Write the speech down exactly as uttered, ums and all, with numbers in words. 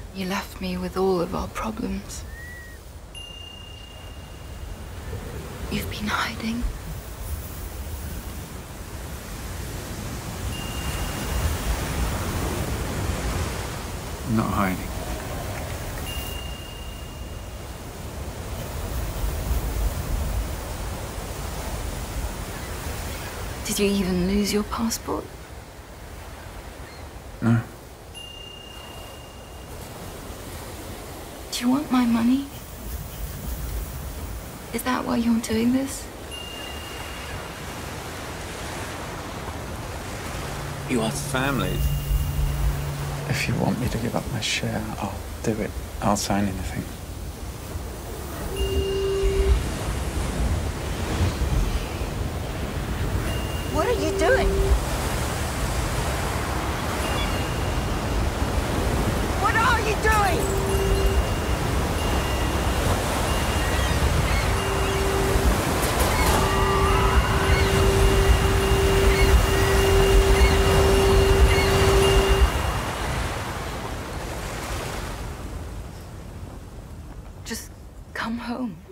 You left me with all of our problems. You've been hiding. I'm not hiding. Did you even lose your passport? No. Do you want my money? Is that why you're doing this? You are family. If you want me to give up my share, I'll do it. I'll sign anything. What are you doing? What are you doing? Just come home.